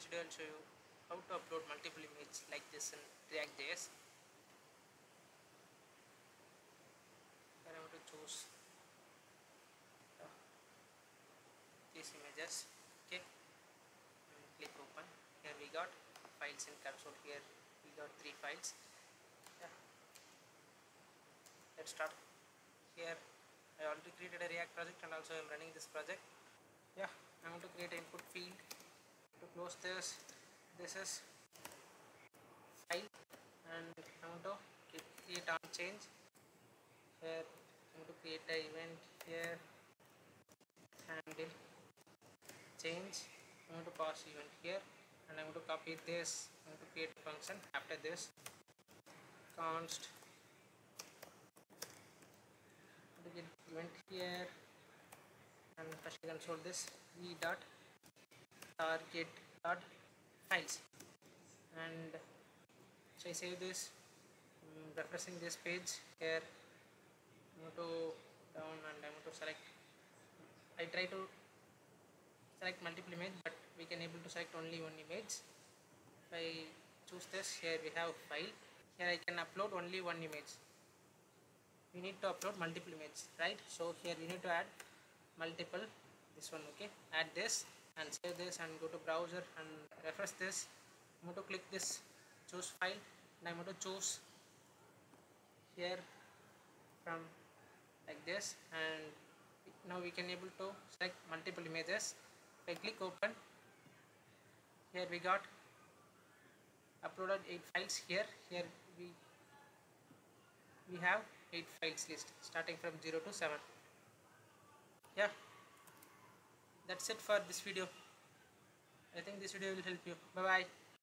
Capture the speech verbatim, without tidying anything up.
this video I'll show you how to upload multiple images like this in React.js. Here I want to choose uh, these images. Okay, and click open. Here we got files in console. Here we got three files. Yeah, let's start. Here I already created a React project and also I'm running this project. Yeah, I want to create an input field. To close this, this is file, and I want to create on change. Here I'm going to create an event here, handle change. I'm going to pass event here, and I'm going to copy this. I'm going to create a function after this const to get event here, and first you console this v dot target dot files, and so I save this. Um, refreshing this page here. I'm going to down and I'm going to select. I try to select multiple image, but we can able to select only one image. If I choose this, here we have file. Here I can upload only one image. We need to upload multiple images, right? So here we need to add multiple. This one, okay. Add this and save this and go to browser and refresh this. I'm going to click this, choose file, and I'm going to choose here from like this, and now we can able to select multiple images. If I click open, here we got uploaded eight files. Here here we we have eight files list starting from zero to seven. Yeah, that's it for this video. I think this video will help you. Bye bye.